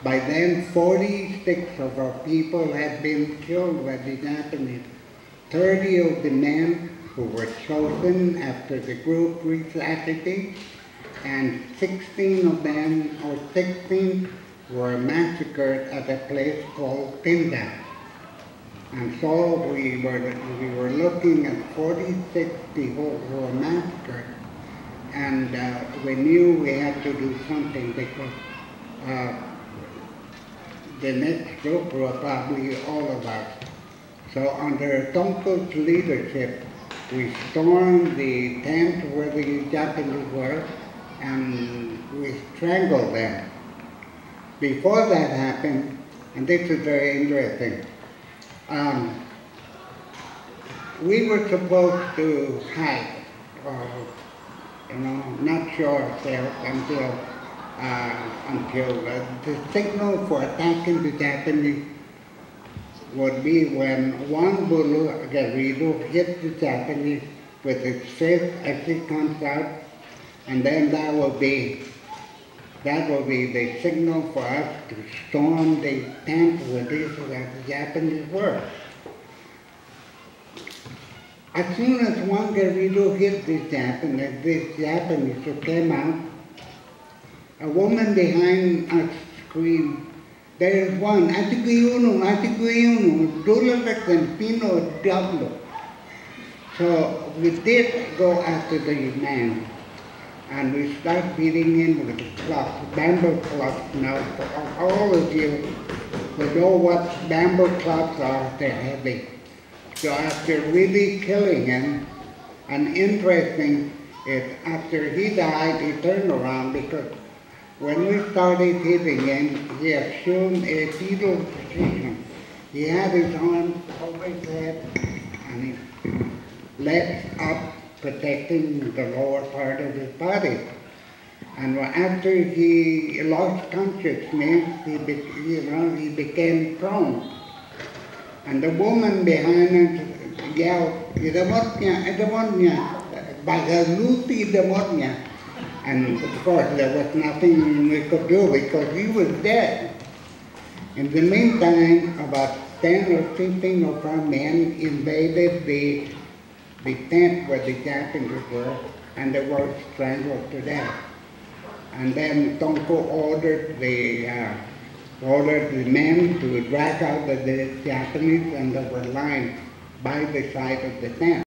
By then, 46 of our people had been killed by the Japanese. 30 of the men who were chosen after the group reached Atate, and 16 of them, or 16, were massacred at a place called Tinda. And so we were looking at 46 people who were massacred, and we knew we had to do something because the next group were probably all of us. So under Tonko's leadership, we stormed the tent where the Japanese were, and we strangled them. Before that happened, and this is very interesting, we were supposed to hide, not show ourselves until the signal for attacking the Japanese would be when one bull Garrido hit the Japanese with its fist as it comes out, and then that will be the signal for us to storm the tent where the Japanese were. As soon as one Garrido hit this Japanese who came out, a woman behind us screamed, "There is one, Atiguyuno, Dulac and Pino Diablo." So we did go after the man, and we started beating him with clubs, bamboo clubs. Now, for all of you who know what bamboo clubs are, they're heavy. So after really killing him, and interesting is after he died, he turned around because when we started hitting him, he assumed a fetal position. He had his arms over his head and his legs up, protecting the lower part of his body. And after he lost consciousness, he became prone. And the woman behind us yelled, "Demonia, Bagaluti Demonia." And of course, there was nothing we could do because he was dead. In the meantime, about 10 or 15 of our men invaded the tent where the Japanese were, and they were strangled to death. And then Tonko ordered the men to drag out the Japanese, and they were lying by the side of the tent.